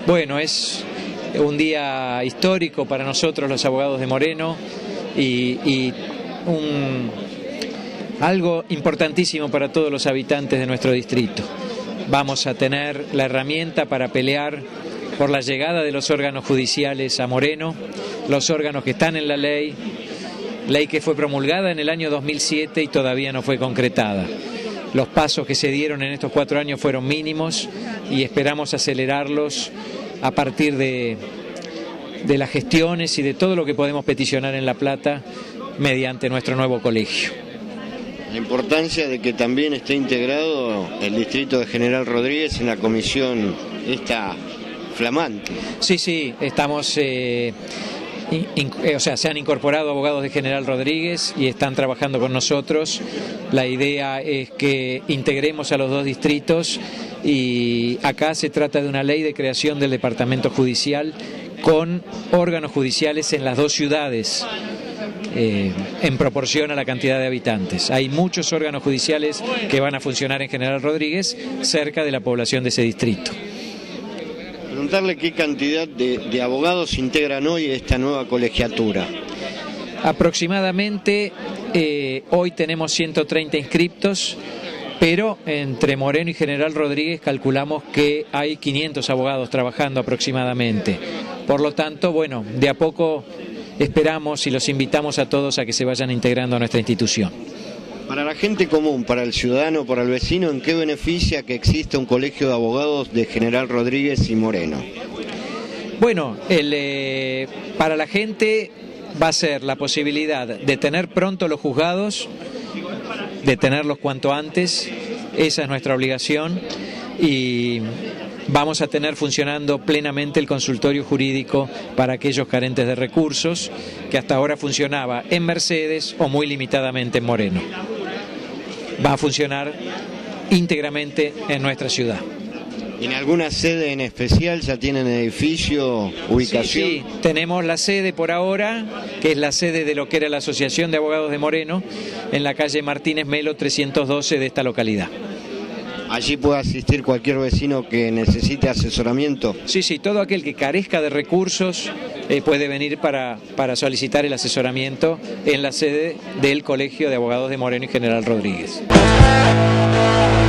Bueno, es un día histórico para nosotros los abogados de Moreno y algo importantísimo para todos los habitantes de nuestro distrito. Vamos a tener la herramienta para pelear por la llegada de los órganos judiciales a Moreno, los órganos que están en la ley que fue promulgada en el año 2007 y todavía no fue concretada. Los pasos que se dieron en estos 4 años fueron mínimos y esperamos acelerarlos a partir de las gestiones y de todo lo que podemos peticionar en La Plata mediante nuestro nuevo colegio. La importancia de que también esté integrado el distrito de General Rodríguez en la comisión esta flamante. Sí, estamos... se han incorporado abogados de General Rodríguez y están trabajando con nosotros. La idea es que integremos a los 2 distritos y acá se trata de una ley de creación del departamento judicial con órganos judiciales en las 2 ciudades en proporción a la cantidad de habitantes. Hay muchos órganos judiciales que van a funcionar en General Rodríguez cerca de la población de ese distrito. Preguntarle qué cantidad de abogados integran hoy esta nueva colegiatura. Aproximadamente hoy tenemos 130 inscriptos, pero entre Moreno y General Rodríguez calculamos que hay 500 abogados trabajando aproximadamente. Por lo tanto, bueno, de a poco esperamos y los invitamos a todos a que se vayan integrando a nuestra institución. Para la gente común, para el ciudadano, para el vecino, ¿en qué beneficia que exista un colegio de abogados de General Rodríguez y Moreno? Bueno, para la gente va a ser la posibilidad de tener pronto los juzgados, de tenerlos cuanto antes, esa es nuestra obligación, y vamos a tener funcionando plenamente el consultorio jurídico para aquellos carentes de recursos, que hasta ahora funcionaba en Mercedes o muy limitadamente en Moreno. Va a funcionar íntegramente en nuestra ciudad. ¿En alguna sede en especial ya tienen edificio, ubicación? Sí, tenemos la sede por ahora, que es la sede de lo que era la Asociación de Abogados de Moreno, en la calle Martínez Melo 312 de esta localidad. ¿Allí puede asistir cualquier vecino que necesite asesoramiento? Sí, todo aquel que carezca de recursos puede venir para solicitar el asesoramiento en la sede del Colegio de Abogados de Moreno y General Rodríguez.